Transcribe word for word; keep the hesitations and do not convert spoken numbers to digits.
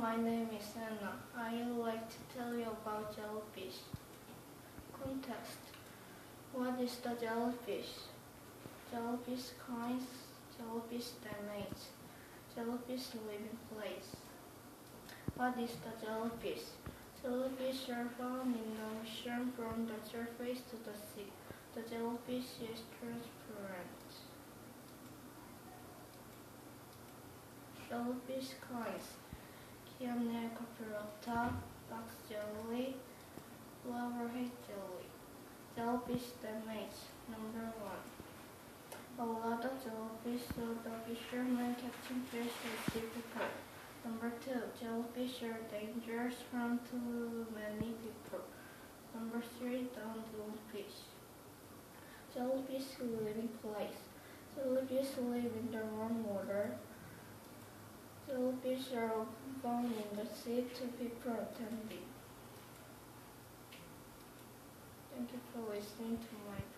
my name is Anna. I would like to tell you about jellyfish. Context. What is the jellyfish? Jellyfish kinds, jellyfish damage, jellyfish living place. What is the jellyfish? Jellyfish are found in the ocean from the surface to the sea. The jellyfish is transparent. Jellyfish kinds: Chianocoperota, box jelly, flowerhead jelly. Jellyfish damage. Number one. A lot of jellyfish, so the fishermen catching fish is difficult. Number two. Jellyfish are dangerous harm to many people. Number three. Don't do fish. Jellyfish living place. Jellyfish live in the warm water. Jellyfish are found in the sea to be protected. Thank you for listening to my